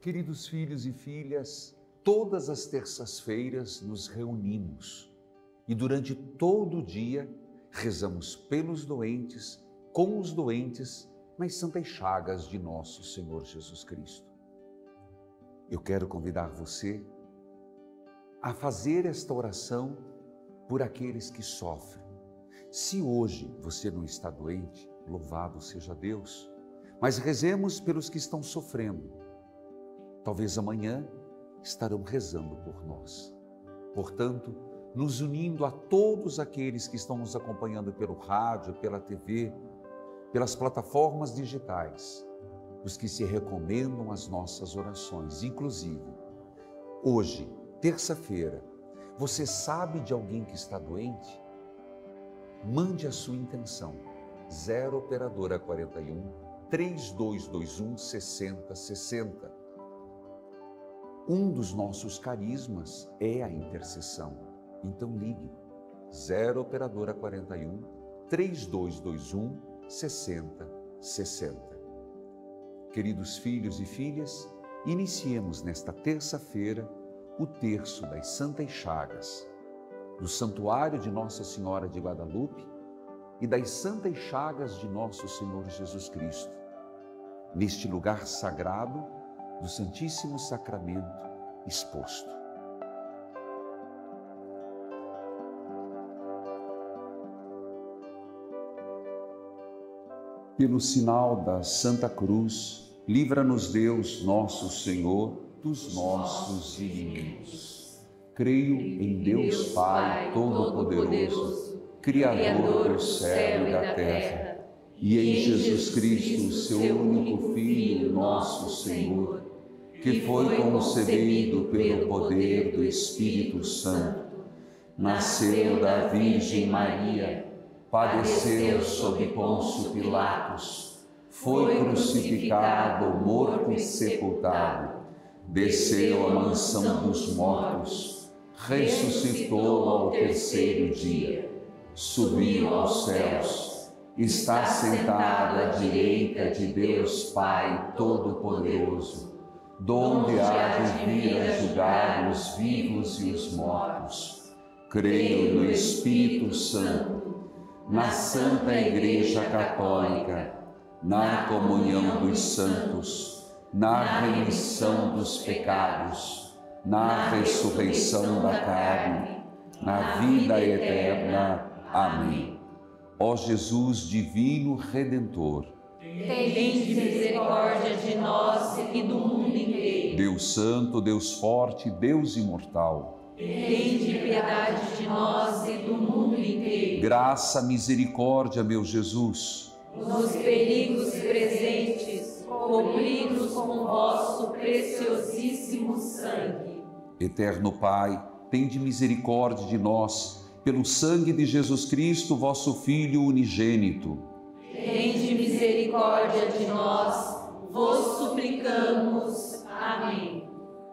Queridos filhos e filhas, todas as terças-feiras nos reunimos e durante todo o dia rezamos pelos doentes, com os doentes, nas santas chagas de nosso Senhor Jesus Cristo. Eu quero convidar você a fazer esta oração por aqueles que sofrem. Se hoje você não está doente, louvado seja Deus, mas rezemos pelos que estão sofrendo. Talvez amanhã estarão rezando por nós. Portanto, nos unindo a todos aqueles que estão nos acompanhando pelo rádio, pela TV, pelas plataformas digitais, os que se recomendam às nossas orações. Inclusive, hoje, terça-feira, você sabe de alguém que está doente? Mande a sua intenção. 0 Operadora 41 3221 6060. Um dos nossos carismas é a intercessão. Então ligue 0 Operadora 41 3221 6060. Queridos filhos e filhas, iniciemos nesta terça-feira o terço das Santas Chagas, do Santuário de Nossa Senhora de Guadalupe e das Santas Chagas de Nosso Senhor Jesus Cristo, neste lugar sagrado do Santíssimo Sacramento exposto. Pelo sinal da Santa Cruz, livra-nos Deus, nosso Senhor, dos nossos inimigos. Creio em Deus Pai Todo-Poderoso, Criador do céu e da terra, e em Jesus Cristo, seu único Filho, nosso Senhor, que foi concebido pelo poder do Espírito Santo, nasceu da Virgem Maria, padeceu sob Pôncio Pilatos, foi crucificado, morto e sepultado, desceu à mansão dos mortos, ressuscitou ao terceiro dia, subiu aos céus, está sentado à direita de Deus Pai Todo-Poderoso, donde há de vir a julgar os vivos e os mortos. Creio no Espírito Santo, na Santa Igreja Católica, na comunhão dos santos, na remissão dos pecados, na ressurreição da carne, na vida eterna. Amém. Ó Jesus divino Redentor, tende misericórdia de nós e do mundo inteiro. Deus Santo, Deus Forte, Deus Imortal, tende piedade de nós e do mundo inteiro. Graça, misericórdia, meu Jesus. Nos perigos presentes, cobri-nos com vosso preciosíssimo sangue. Eterno Pai, tende misericórdia de nós, pelo sangue de Jesus Cristo, vosso Filho unigênito. Tende misericórdia de nós, vos suplicamos. Amém.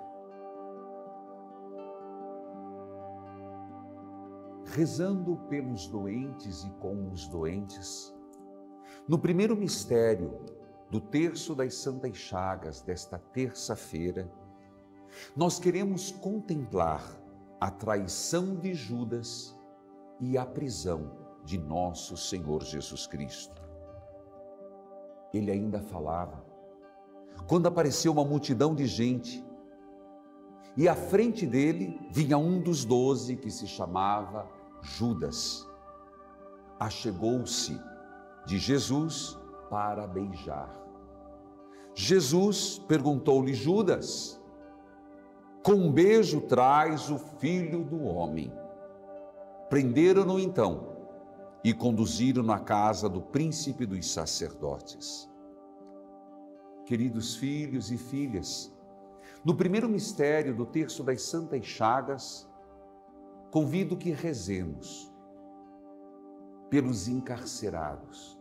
Rezando pelos doentes e com os doentes, no primeiro mistério do terço das Santas Chagas desta terça-feira, nós queremos contemplar a traição de Judas e a prisão de nosso Senhor Jesus Cristo. Ele ainda falava, quando apareceu uma multidão de gente, e à frente dele vinha um dos 12 que se chamava Judas. Achegou-se de Jesus para beijar. Jesus perguntou-lhe: Judas, com um beijo traz o Filho do Homem. Prenderam-no então e conduziram-no à casa do príncipe dos sacerdotes. Queridos filhos e filhas, no primeiro mistério do terço das Santas Chagas, convido que rezemos pelos encarcerados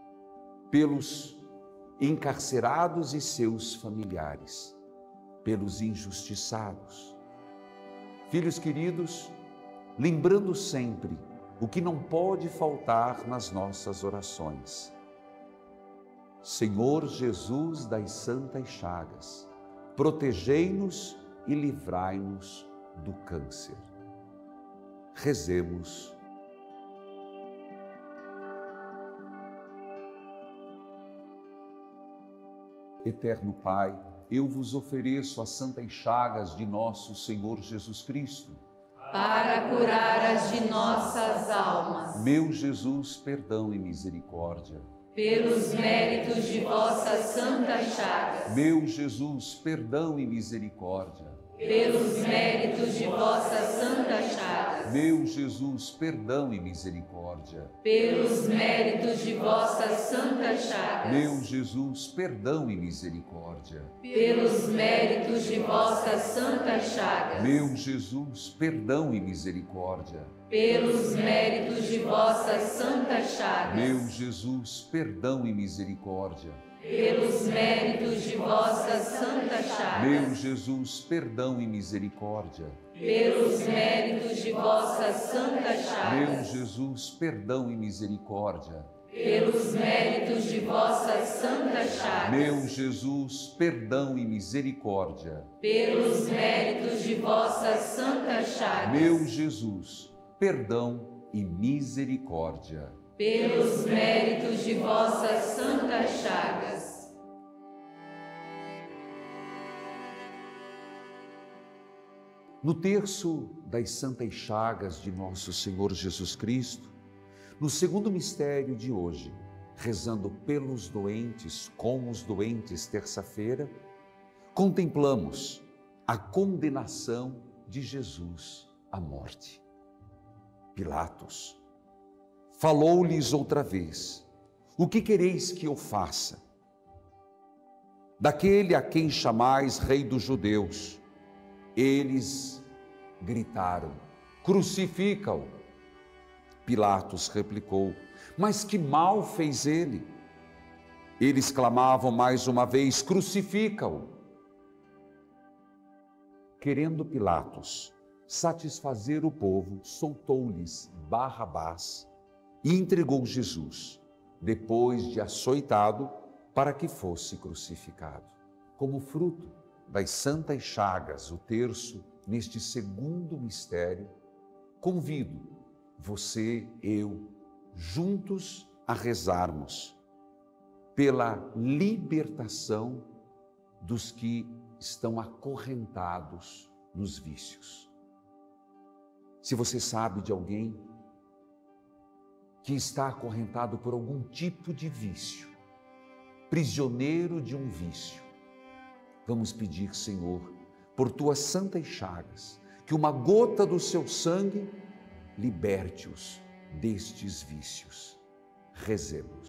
e seus familiares, pelos injustiçados. Filhos queridos, lembrando sempre o que não pode faltar nas nossas orações. Senhor Jesus das Santas Chagas, protegei-nos e livrai-nos do câncer. Rezemos. Eterno Pai, eu vos ofereço as santas chagas de nosso Senhor Jesus Cristo, para curar as de nossas almas. Meu Jesus, perdão e misericórdia. Pelos méritos de vossas santas chagas. Meu Jesus, perdão e misericórdia. Pelos méritos de vossas santas chagas. Meu Jesus, perdão e misericórdia. Pelos méritos de vossas santas chagas. Meu Jesus, perdão e misericórdia. Pelos méritos de vossas santas chagas. Meu Jesus, perdão e misericórdia. Pelos méritos de vossas santas chagas. Meu Jesus, perdão e misericórdia. Pelos méritos de vossas santas chagas. Meu Jesus, perdão e misericórdia. Pelos méritos de vossas santas chagas. Meu Jesus, perdão e misericórdia. Pelos méritos de vossas santas chagas. Meu Jesus, perdão e misericórdia. Pelos méritos de vossas santas chagas. Meu Jesus, perdão e misericórdia. Pelos méritos de vossas santas chagas. No terço das santas chagas de nosso Senhor Jesus Cristo, no segundo mistério de hoje, rezando pelos doentes, com os doentes, terça-feira, contemplamos a condenação de Jesus à morte. Pilatos falou-lhes outra vez: o que quereis que eu faça? Daquele a quem chamais Rei dos Judeus, eles gritaram: crucifica-o. Pilatos replicou: mas que mal fez ele? Eles clamavam mais uma vez: crucifica-o. Querendo Pilatos satisfazer o povo, soltou-lhes Barrabás e entregou Jesus, depois de açoitado, para que fosse crucificado. Como fruto das santas chagas, o terço, neste segundo mistério, convido você, eu, juntos a rezarmos pela libertação dos que estão acorrentados nos vícios. Se você sabe de alguém que está acorrentado por algum tipo de vício, prisioneiro de um vício, vamos pedir, Senhor, por tuas santas chagas, que uma gota do seu sangue liberte-os destes vícios. Rezemos.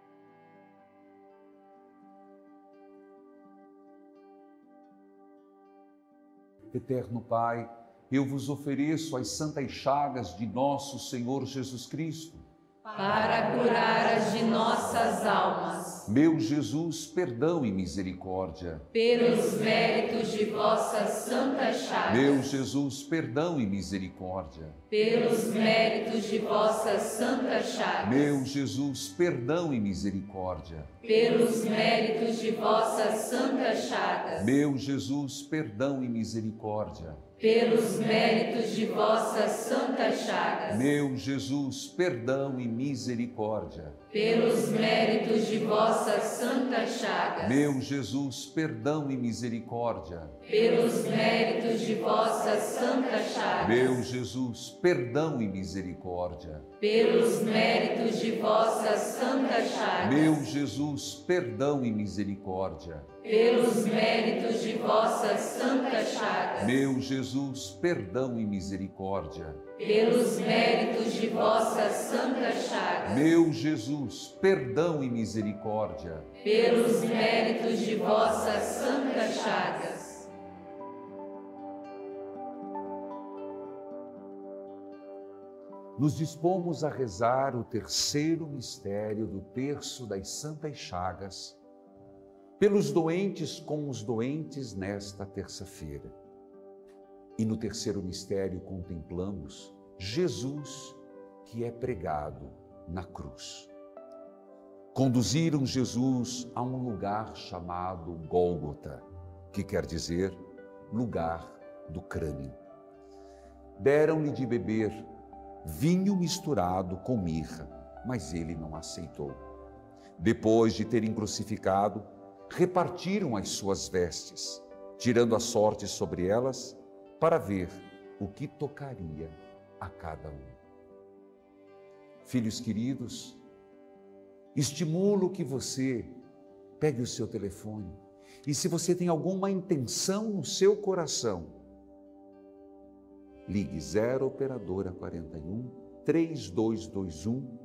Eterno Pai, eu vos ofereço as santas chagas de nosso Senhor Jesus Cristo, para curar as de nossas almas. Meu Jesus, perdão e misericórdia. Pelos méritos de vossas santas chagas. Meu Jesus, perdão e misericórdia. Pelos méritos de vossas santas chagas. Meu Jesus, perdão e misericórdia. Pelos méritos de vossas santas chagas. Meu Jesus, perdão e misericórdia. Pelos méritos de vossas santas chagas. Meu Jesus, perdão e misericórdia. Pelos méritos de vossas santas chagas. Meu Jesus, perdão e misericórdia. Pelos méritos de vossas santas chagas. Meu Jesus, perdão e misericórdia. Pelos méritos de vossas santas chagas. Meu Jesus, perdão e misericórdia. Pelos méritos de vossas santas chagas. Meu Jesus, perdão e misericórdia. Pelos méritos de vossas santas chagas. Meu Jesus, perdão e misericórdia. Pelos méritos de vossas santas chagas. Nos dispomos a rezar o terceiro mistério do terço das santas chagas, pelos doentes com os doentes nesta terça-feira. E no terceiro mistério contemplamos Jesus, que é pregado na cruz. Conduziram Jesus a um lugar chamado Gólgota, que quer dizer lugar do crânio. Deram-lhe de beber vinho misturado com mirra, mas ele não aceitou. Depois de terem crucificado, repartiram as suas vestes, tirando a sorte sobre elas, para ver o que tocaria a cada um. Filhos queridos, estimulo que você pegue o seu telefone e, se você tem alguma intenção no seu coração, ligue 0 operadora 41 3221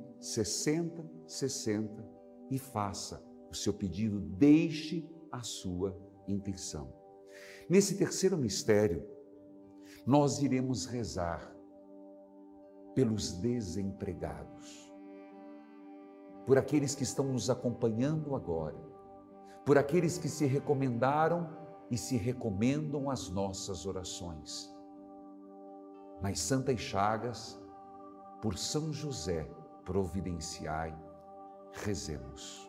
6060 e faça o seu pedido, deixe a sua intenção. Nesse terceiro mistério, nós iremos rezar pelos desempregados, por aqueles que estão nos acompanhando agora, por aqueles que se recomendaram e se recomendam às nossas orações. Nas Santas Chagas, por São José, providenciai, rezemos.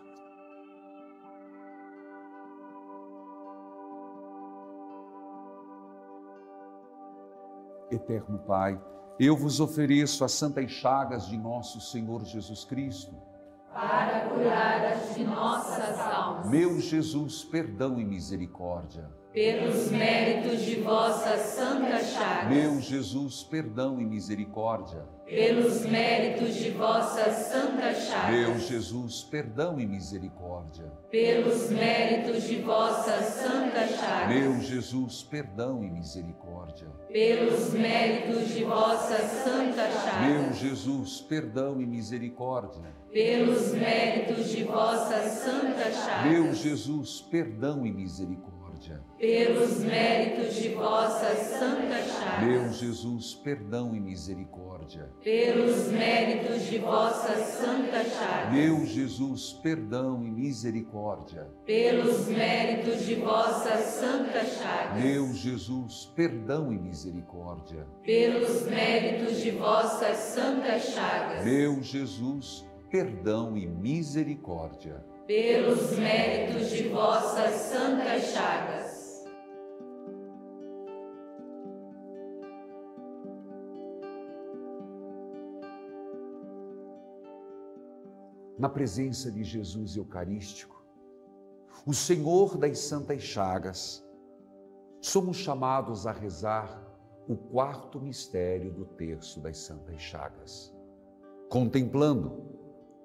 Eterno Pai, eu vos ofereço as Santas Chagas de nosso Senhor Jesus Cristo, para curar as de nossas almas. Meu Jesus, perdão e misericórdia. Pelos méritos de vossas santas chagas. Meu Jesus, perdão e misericórdia. Pelos méritos de vossas santas chagas. Meu Jesus, perdão e misericórdia. Pelos méritos de vossas santas chagas. Meu Jesus, perdão e misericórdia. Pelos méritos de vossas santas chagas. Meu Jesus, perdão e misericórdia. Pelos méritos de vossas santas chagas. Meu Jesus, perdão e misericórdia. Pelos méritos de vossas santas chagas. Meu Jesus, perdão e misericórdia. Pelos méritos de vossas santas chagas. Meu Jesus, perdão e misericórdia. Pelos méritos de vossas santas chagas. Meu Jesus, perdão e misericórdia. Pelos méritos de vossas santas chagas. Meu Jesus, perdão e misericórdia. Pelos méritos de vossas santas chagas. Na presença de Jesus Eucarístico, o Senhor das Santas Chagas, somos chamados a rezar o quarto mistério do terço das Santas Chagas, contemplando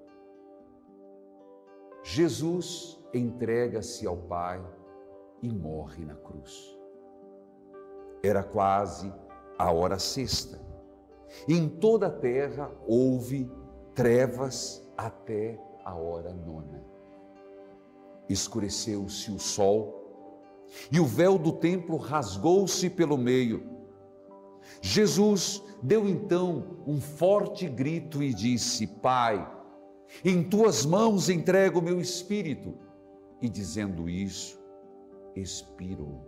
Jesus entrega-se ao Pai e morre na cruz. Era quase a hora sexta. Em toda a terra houve trevas até a hora nona. Escureceu-se o sol e o véu do templo rasgou-se pelo meio. Jesus deu então um forte grito e disse: Pai, em tuas mãos entrego o meu espírito. E dizendo isso, expirou.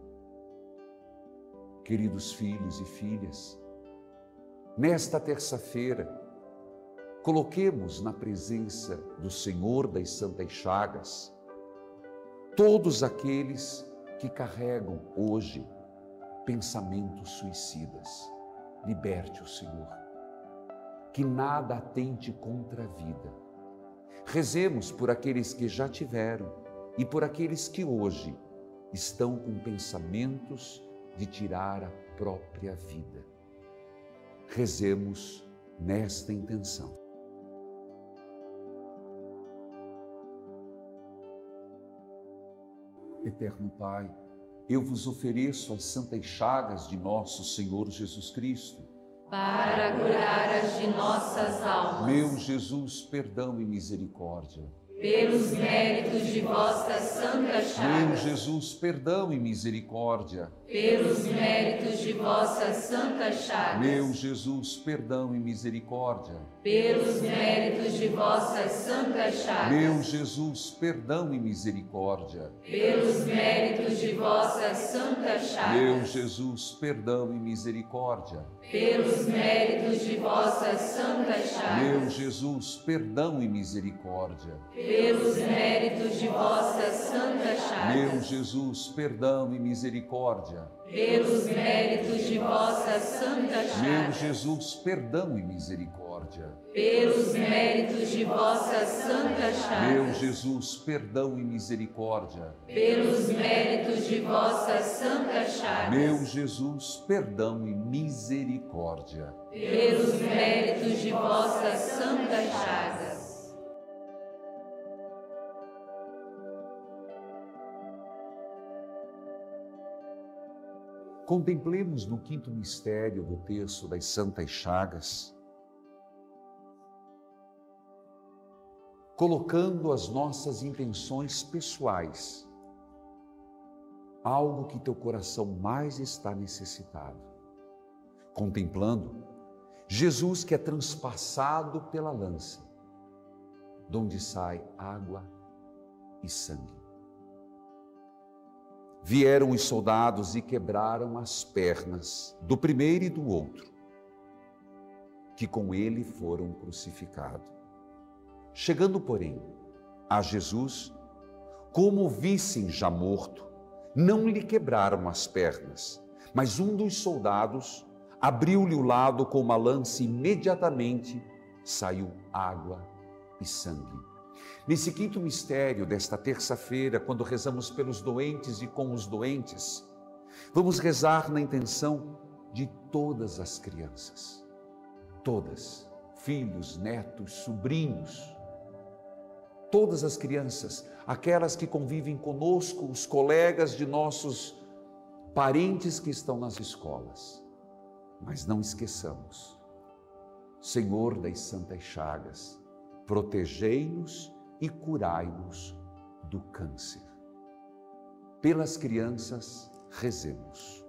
Queridos filhos e filhas, nesta terça-feira, coloquemos na presença do Senhor das Santas Chagas todos aqueles que carregam hoje pensamentos suicidas. Liberte o Senhor. Que nada atente contra a vida. Rezemos por aqueles que já tiveram e por aqueles que hoje estão com pensamentos de tirar a própria vida. Rezemos nesta intenção. Eterno Pai, eu vos ofereço as Santas Chagas de nosso Senhor Jesus Cristo, para curar as de nossas almas. Meu Jesus, perdão e misericórdia. Pelos méritos de vossas santas chagas. Meu Jesus, perdão e misericórdia. Pelos méritos de vossas santas chagas. Meu Jesus, perdão e misericórdia. Pelos méritos de vossas santas chagas. Meu Jesus, perdão e misericórdia. Pelos méritos de vossas santas chagas. Meu Jesus, perdão e misericórdia. Pelos méritos de vossas santas santas chagas. Meu Jesus, perdão e misericórdia. Pelos méritos de vossas santas chagas. Meu Jesus, perdão e misericórdia. Pelos méritos de vossas santas chagas. Meu Jesus, perdão e misericórdia. Pelos méritos de vossas santas chagas. Meu Jesus, perdão e misericórdia. Pelos méritos de vossas santas chagas. Meu Jesus, perdão e misericórdia. Pelos méritos de vossas santas chagas. Contemplemos no quinto mistério do terço das Santas Chagas, colocando as nossas intenções pessoais, algo que teu coração mais está necessitado. Contemplando Jesus que é transpassado pela lança, de onde sai água e sangue. Vieram os soldados e quebraram as pernas do primeiro e do outro, que com ele foram crucificados. Chegando, porém, a Jesus, como o vissem já morto, não lhe quebraram as pernas, mas um dos soldados abriu-lhe o lado com uma lança e imediatamente saiu água e sangue. Nesse quinto mistério desta terça-feira, quando rezamos pelos doentes e com os doentes, vamos rezar na intenção de todas as crianças, todas, filhos, netos, sobrinhos, todas as crianças, aquelas que convivem conosco, os colegas de nossos parentes que estão nas escolas. Mas não esqueçamos, Senhor das Santas Chagas, protegei-nos e curai-nos do câncer. Pelas crianças, rezemos.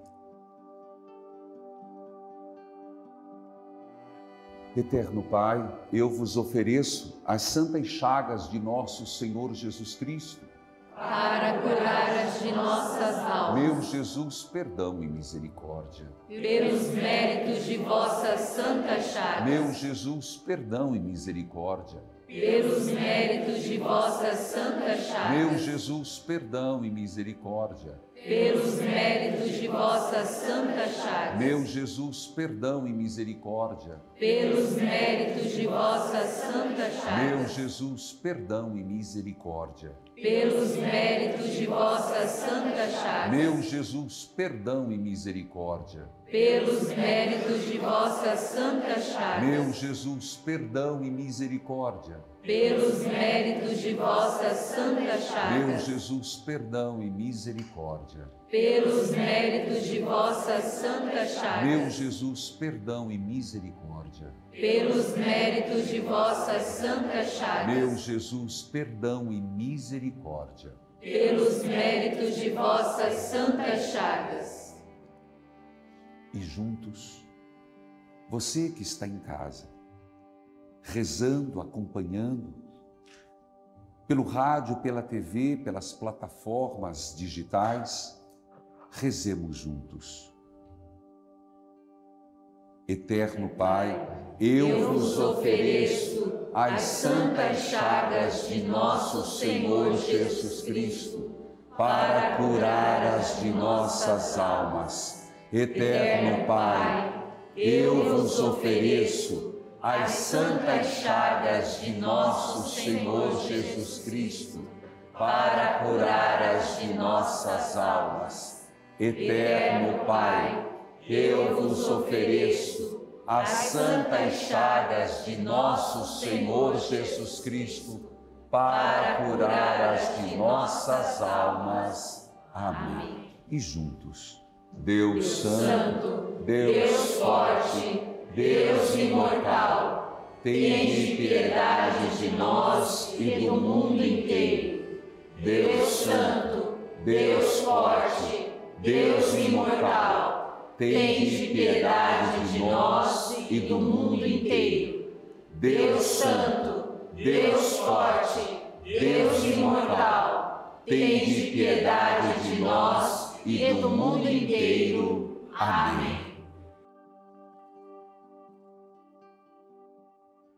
Eterno Pai, eu vos ofereço as santas chagas de nosso Senhor Jesus Cristo, para curar as de nossas almas. Meu Jesus, perdão e misericórdia. Pelos méritos de vossas santas chagas. Meu Jesus, perdão e misericórdia. Pelos méritos de vossas santas chagas. Meu Jesus, perdão e misericórdia. Pelos méritos de vossas santas chagas. Meu Jesus, perdão e misericórdia. Pelos méritos de vossas santas chagas. Meu Jesus, perdão e misericórdia. Pelos méritos de vossas santas chagas. Meu Jesus, perdão e misericórdia. Pelos méritos de vossas santas chagas. Meu Jesus, perdão e misericórdia. Pelos méritos de vossas santas chagas. Meu Jesus, perdão e misericórdia. Pelos méritos de vossas santas chagas. Meu Jesus, perdão e misericórdia. Pelos méritos de vossas santas chagas. Meu Jesus, perdão e misericórdia. Pelos méritos de vossas santas chagas. E juntos, você que está em casa, rezando, acompanhando, pelo rádio, pela TV, pelas plataformas digitais, rezemos juntos. Eterno Pai, eu vos ofereço as santas chagas de nosso Senhor Jesus Cristo, para curar as de nossas almas. Eterno Pai, eu vos ofereço as santas chagas de nosso Senhor Jesus Cristo, para curar as de nossas almas. Eterno Pai, eu vos ofereço as santas chagas de nosso Senhor Jesus Cristo, para curar as de nossas almas. Amém. E juntos, Deus Santo, Deus Forte, Deus Imortal, tende piedade de nós e do mundo inteiro. Deus Santo, Deus Forte, Deus Imortal, tende piedade de nós e do mundo inteiro. Deus Santo, Deus Forte, Deus Imortal, tende piedade de nós e do mundo inteiro. Amém.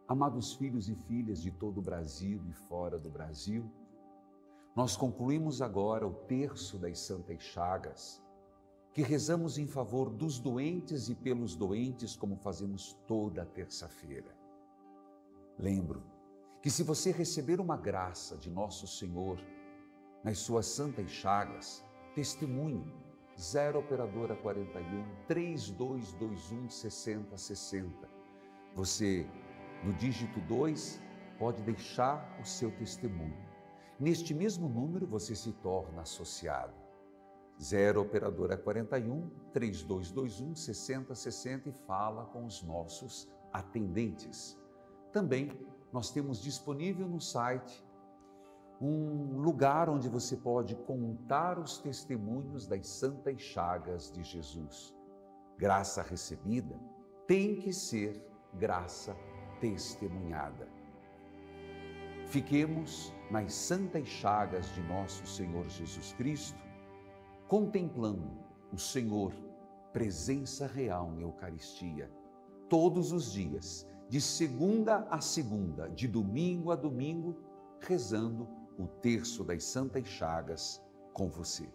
Amados filhos e filhas de todo o Brasil e fora do Brasil, nós concluímos agora o terço das Santas Chagas, que rezamos em favor dos doentes e pelos doentes, como fazemos toda terça-feira. Lembro que se você receber uma graça de Nosso Senhor nas suas Santas Chagas, testemunhe 0 operadora 41 3221 6060. Você, no dígito 2, pode deixar o seu testemunho. Neste mesmo número você se torna associado. 0 operadora 41 3221 6060 e fala com os nossos atendentes. Também nós temos disponível no site um lugar onde você pode contar os testemunhos das Santas Chagas de Jesus. Graça recebida tem que ser graça testemunhada. Fiquemos nas Santas Chagas de nosso Senhor Jesus Cristo, contemplando o Senhor, presença real na Eucaristia, todos os dias, de segunda a segunda, de domingo a domingo, rezando o terço das Santas Chagas com você.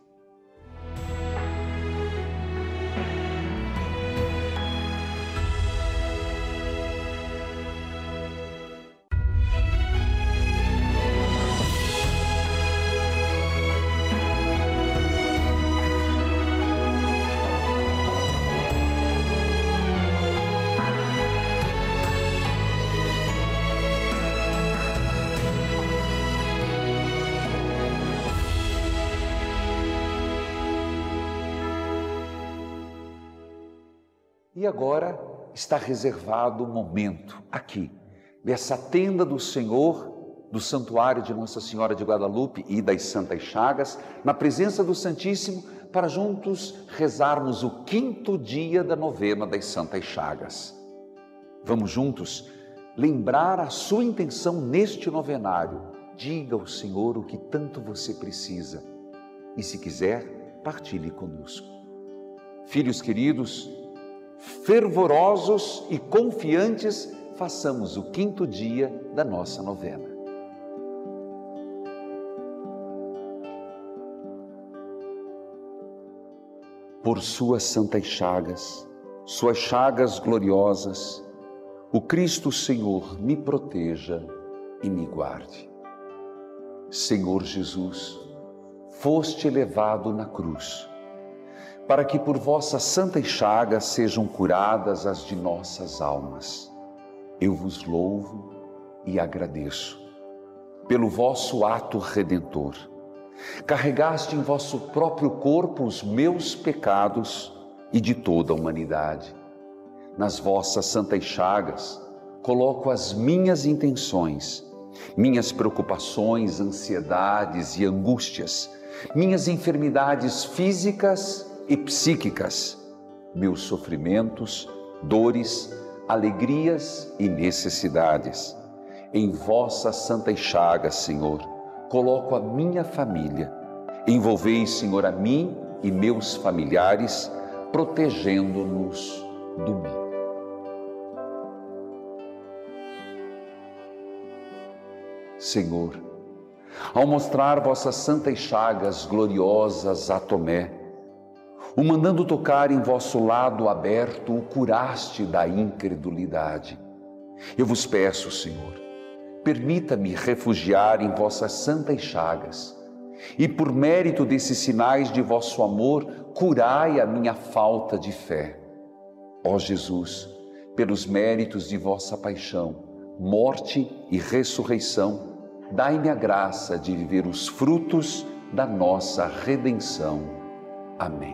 E agora está reservado o momento aqui, dessa tenda do Senhor, do santuário de Nossa Senhora de Guadalupe e das Santas Chagas, na presença do Santíssimo, para juntos rezarmos o 5º dia da novena das Santas Chagas. Vamos juntos lembrar a sua intenção neste novenário. Diga ao Senhor o que tanto você precisa e, se quiser, partilhe conosco. Filhos queridos, fervorosos e confiantes, façamos o 5º dia da nossa novena. Por suas santas chagas gloriosas, o Cristo Senhor me proteja e me guarde. Senhor Jesus, foste levado na cruz, para que por vossas santas chagas sejam curadas as de nossas almas. Eu vos louvo e agradeço pelo vosso ato redentor. Carregaste em vosso próprio corpo os meus pecados e de toda a humanidade. Nas vossas santas chagas coloco as minhas intenções, minhas preocupações, ansiedades e angústias, minhas enfermidades físicas e psíquicas, meus sofrimentos, dores, alegrias e necessidades. Em vossas santas chagas, Senhor, coloco a minha família. Envolvei, Senhor, a mim e meus familiares, protegendo-nos do mal. Senhor, ao mostrar vossas santas chagas gloriosas a Tomé, o mandando tocar em vosso lado aberto, o curaste da incredulidade. Eu vos peço, Senhor, permita-me refugiar em vossas santas chagas e, por mérito desses sinais de vosso amor, curai a minha falta de fé. Ó Jesus, pelos méritos de vossa paixão, morte e ressurreição, dai-me a graça de viver os frutos da nossa redenção. Amém.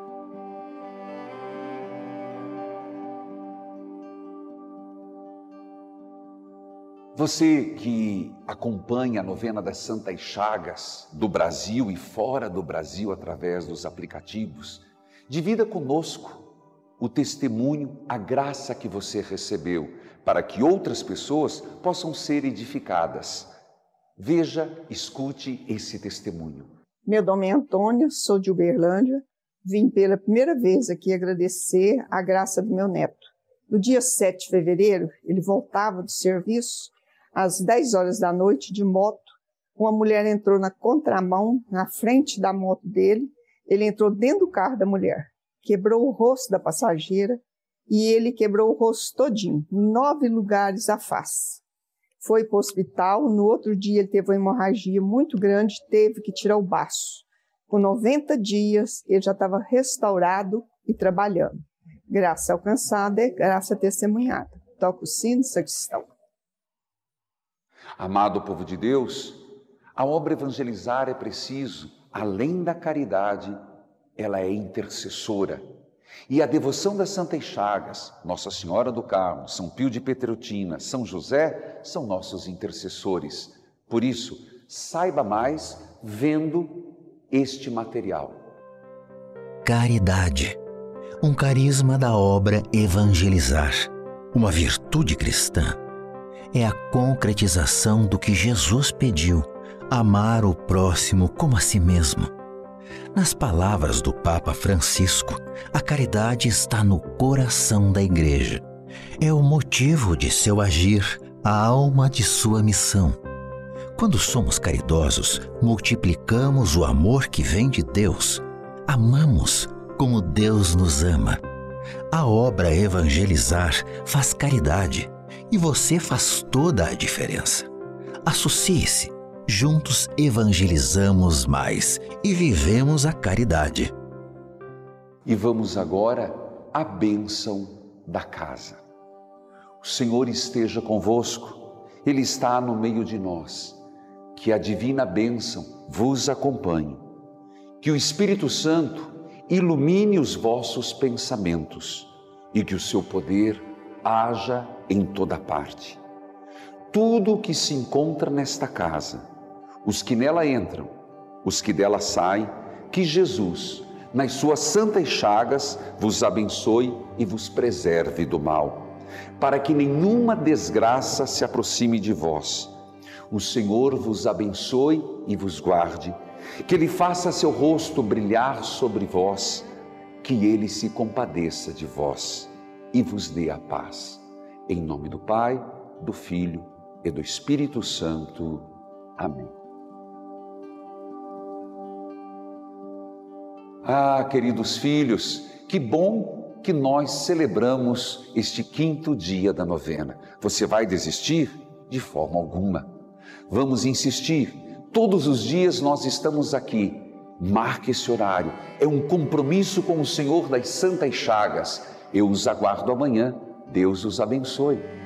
Você que acompanha a novena das Santas Chagas do Brasil e fora do Brasil através dos aplicativos, divida conosco o testemunho, a graça que você recebeu, para que outras pessoas possam ser edificadas. Veja, escute esse testemunho. Meu nome é Antônia, sou de Uberlândia. Vim pela primeira vez aqui agradecer a graça do meu neto. No dia 7 de fevereiro, ele voltava do serviço, às 10 horas da noite, de moto. Uma mulher entrou na contramão, na frente da moto dele. Ele entrou dentro do carro da mulher, quebrou o rosto da passageira e ele quebrou o rosto todinho, em 9 lugares a face. Foi para o hospital, no outro dia ele teve uma hemorragia muito grande, teve que tirar o baço. Com 90 dias, ele já estava restaurado e trabalhando. Graça alcançada é graça testemunhada. Toca o sino, sacristão. Amado povo de Deus, a obra evangelizar é preciso, além da caridade, ela é intercessora. E a devoção das Santas Chagas, Nossa Senhora do Carmo, São Pio de Pietrelcina, São José, são nossos intercessores. Por isso, saiba mais vendo este material. Caridade, um carisma da obra evangelizar, uma virtude cristã. É a concretização do que Jesus pediu, amar o próximo como a si mesmo. Nas palavras do Papa Francisco, a caridade está no coração da Igreja. É o motivo de seu agir, a alma de sua missão. Quando somos caridosos, multiplicamos o amor que vem de Deus. Amamos como Deus nos ama. A obra evangelizar faz caridade e você faz toda a diferença. Associe-se. Juntos evangelizamos mais e vivemos a caridade. E vamos agora à bênção da casa. O Senhor esteja convosco, Ele está no meio de nós. Que a divina bênção vos acompanhe. Que o Espírito Santo ilumine os vossos pensamentos e que o seu poder haja em toda parte. Tudo o que se encontra nesta casa, os que nela entram, os que dela saem, que Jesus, nas suas santas chagas, vos abençoe e vos preserve do mal, para que nenhuma desgraça se aproxime de vós. O Senhor vos abençoe e vos guarde, que Ele faça seu rosto brilhar sobre vós, que Ele se compadeça de vós e vos dê a paz. Em nome do Pai, do Filho e do Espírito Santo. Amém. Ah, queridos filhos, que bom que nós celebramos este 5º dia da novena. Você vai desistir? De forma alguma. Vamos insistir. Todos os dias nós estamos aqui. Marque esse horário. É um compromisso com o Senhor das Santas Chagas. Eu os aguardo amanhã. Deus os abençoe.